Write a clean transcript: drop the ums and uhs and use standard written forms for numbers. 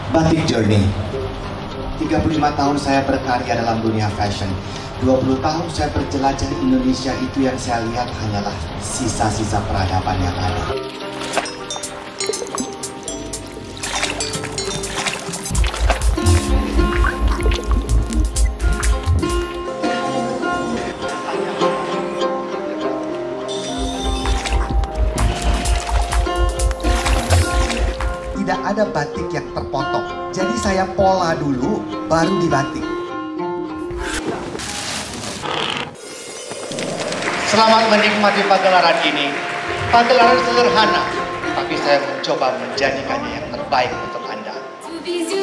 Batik Journey. 35 tahun saya berkarya dalam dunia fashion. 20 tahun saya berjelajah Indonesia, itu yang saya lihat hanyalah sisa-sisa peradaban yang ada. Tidak ada batik yang terpotong. Jadi saya pola dulu, baru dibatik. Selamat menikmati pagelaran ini. Pagelaran sederhana, tapi saya mencoba menjadikannya yang terbaik untuk Anda.